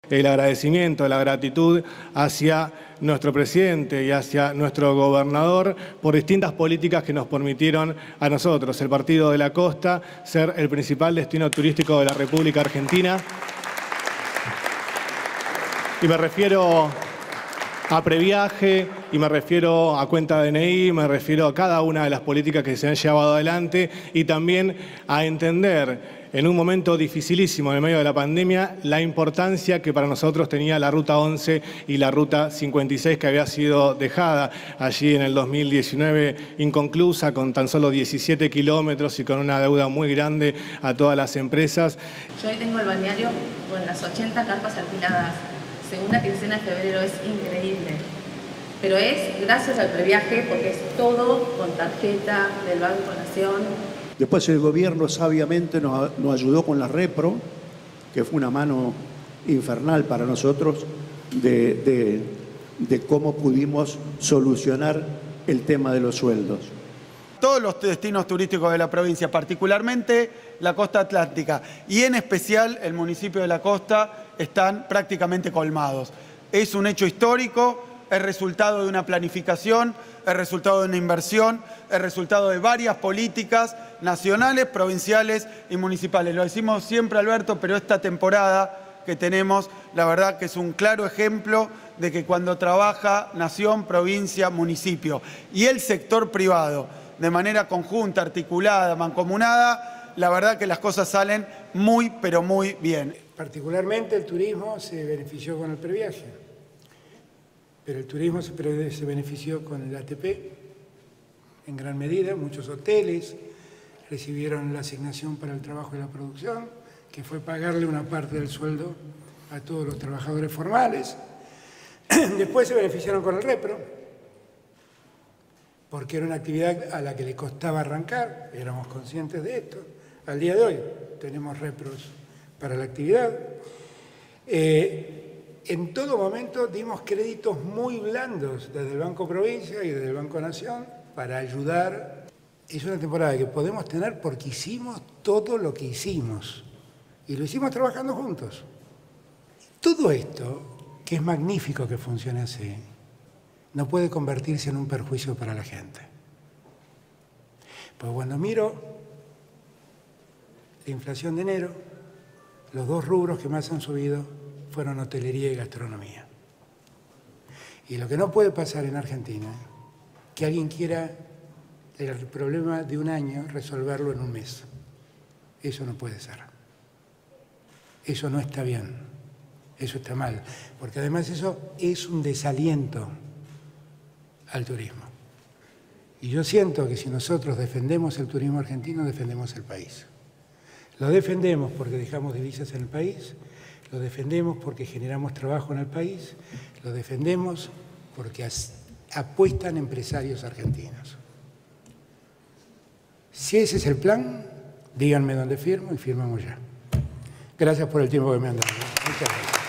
El agradecimiento, la gratitud hacia nuestro presidente y hacia nuestro gobernador por distintas políticas que nos permitieron a nosotros, el Partido de la Costa, ser el principal destino turístico de la República Argentina. Y me refiero a previaje, y me refiero a cuenta DNI, me refiero a cada una de las políticas que se han llevado adelante y también a entender en un momento dificilísimo en el medio de la pandemia la importancia que para nosotros tenía la Ruta 11 y la Ruta 56 que había sido dejada allí en el 2019 inconclusa con tan solo 17 kilómetros y con una deuda muy grande a todas las empresas. Yo hoy tengo el balneario con las 80 carpas alquiladas. Segunda quincena de febrero, es increíble. Pero es gracias al previaje porque es todo con tarjeta del Banco Nación. Después el gobierno sabiamente nos ayudó con la Repro, que fue una mano infernal para nosotros de cómo pudimos solucionar el tema de los sueldos. Todos los destinos turísticos de la provincia, particularmente la costa atlántica y en especial el municipio de La Costa, están prácticamente colmados. Es un hecho histórico, es resultado de una planificación, es resultado de una inversión, es resultado de varias políticas nacionales, provinciales y municipales. Lo decimos siempre, Alberto, pero esta temporada que tenemos, la verdad que es un claro ejemplo de que cuando trabaja nación, provincia, municipio y el sector privado de manera conjunta, articulada, mancomunada, la verdad que las cosas salen muy, pero muy bien. Particularmente el turismo se benefició con el previaje, pero el turismo se benefició con el ATP en gran medida. Muchos hoteles recibieron la asignación para el trabajo y la producción, que fue pagarle una parte del sueldo a todos los trabajadores formales. Después se beneficiaron con el Repro, porque era una actividad a la que le costaba arrancar, éramos conscientes de esto. Al día de hoy tenemos repros para la actividad. En todo momento dimos créditos muy blandos desde el Banco Provincia y desde el Banco Nación para ayudar. Es una temporada que podemos tener porque hicimos todo lo que hicimos y lo hicimos trabajando juntos. Todo esto, que es magnífico que funcione así, no puede convertirse en un perjuicio para la gente. Pues cuando miro la inflación de enero, los dos rubros que más han subido fueron hotelería y gastronomía. Y lo que no puede pasar en Argentina, que alguien quiera el problema de un año resolverlo en un mes. Eso no puede ser. Eso no está bien. Eso está mal. Porque además eso es un desaliento al turismo. Y yo siento que si nosotros defendemos el turismo argentino, defendemos el país. Lo defendemos porque dejamos divisas en el país, lo defendemos porque generamos trabajo en el país, lo defendemos porque apuestan empresarios argentinos. Si ese es el plan, díganme dónde firmo y firmamos ya. Gracias por el tiempo que me han dado. Muchas gracias.